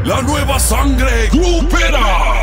la nueva sangre grupera.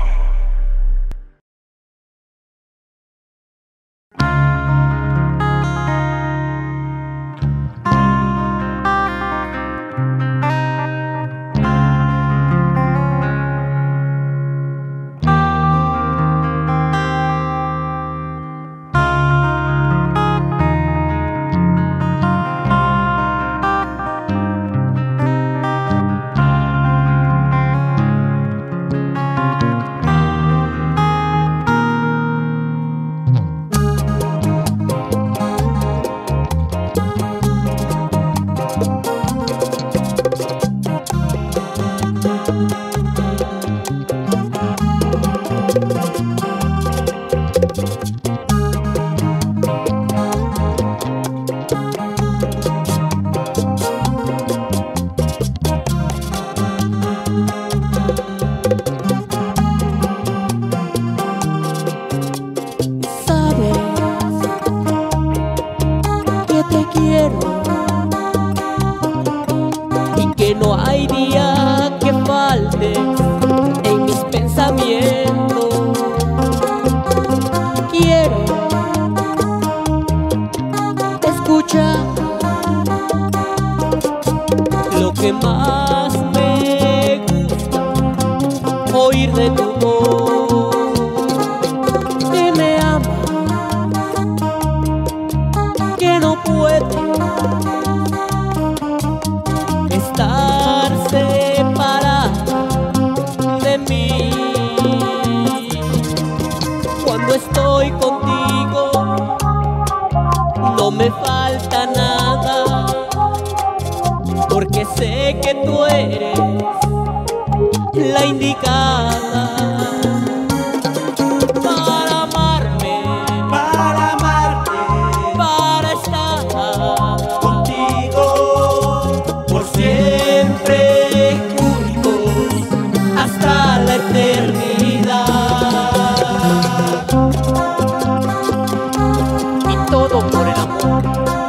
Y que no hay día que falte en mis pensamientos. Quiero escuchar lo que más me gusta, oír de tu voz, que me ama, que no puede estar separada de mí. Cuando estoy contigo no me falta nada, porque sé que tú eres la indicada para amarme, para estar siempre juntos hasta la eternidad. Y todo por el amor.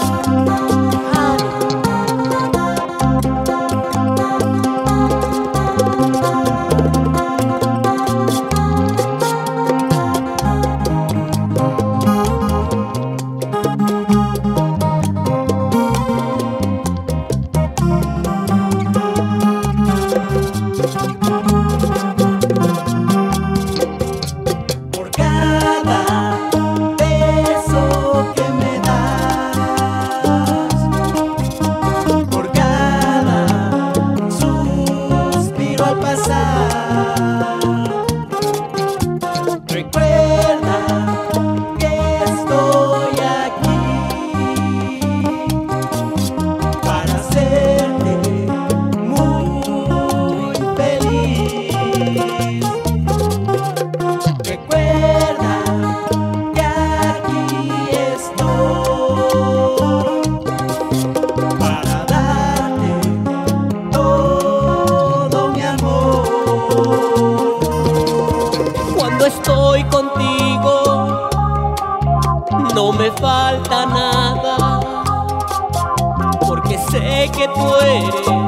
Recuerda que estoy aquí para hacerte muy feliz. Recuerda que aquí estoy para darte todo mi amor. Cuando estoy contigo no me falta nada, porque sé que tú eres